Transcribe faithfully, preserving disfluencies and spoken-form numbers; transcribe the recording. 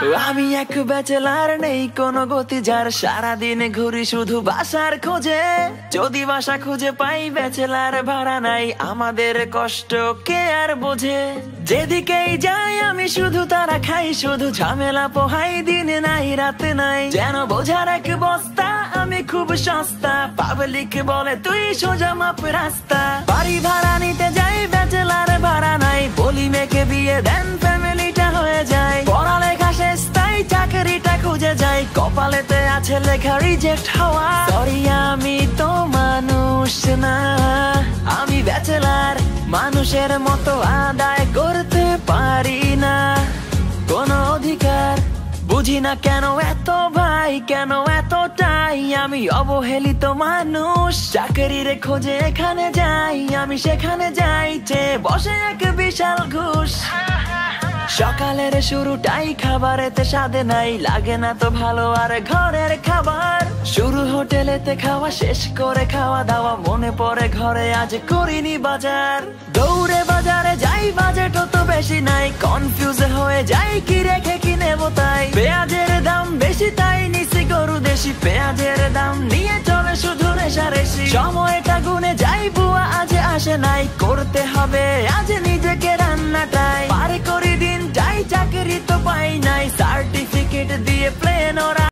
আমি এক ব্যাচেলার, নেই কোনো গতি যার, সারাদিন ঘুরি শুধু বাসার খোঁজে। যদি বাসা খুঁজে পাই ব্যাচেলার ভাড়া নাই, আমাদের কষ্ট কে আর বোঝে। যেদিকেই যাই আমি শুধু তারা খাই, শুধু ঝামেলা পোহাই, দিন নাই রাতে নাই। যেন বোঝার এক বস্তা, আমি খুব সস্তা। পাবলিক বলে তুই সোজা মাপ রাস্তা। বাড়ি ভাড়া নিতে যাই ব্যাচেলার ভাড়া নাই, বলি মেয়েকে বিয়ে দেন ফ্যামিলিটা হয়ে যায়। পড়ালেখা শেষ তাই চাকরিটা খুঁজে যাই, কপালেতে আছে লেখা রিজেক্ট হওয়া। সরি আমি তো মানুষ না, আমি ব্যাচেলার, মানুষের মতো আদায় করতে পারি না কোনো অধিকার। বুঝি না কেন এত ভাই, কেন এতটাই আমি অবহেলিত মানুষ। চাকরির খোঁজে এখানে যাই, আমি সেখানে যাই, চেয়ে বসে এক বিশাল ঘুষ। সকালের শুরুটাই খাবারেতে স্বাদে নাই, লাগে না তো ভালো আর ঘরের খাবার। শুরু হোটেলেতে খাওয়া, শেষ করে খাওয়া দাওয়া, মনে পড়ে ঘরে আজ করিনি বাজার। দৌড়ে বাজারে যাই, বাজেট তো বেশি নাই, কনফিউজ হয়ে যাই কি রেখে কি নেবো তাই। পেঁয়াজের দাম বেশি তাই নিছি গরু দেশি, পেঁয়াজের দাম নিয়ে চলে শুধু রেশারেশি। সময়টা গুনে যাই, বুয়া আজ আসে নাই, করতে হবে আজ নিজেকে রান্নাটাই। পারে করি দিন যাই, চাকরি তো পাই নাই, সার্টিফিকেট দিয়ে প্লেন ওরা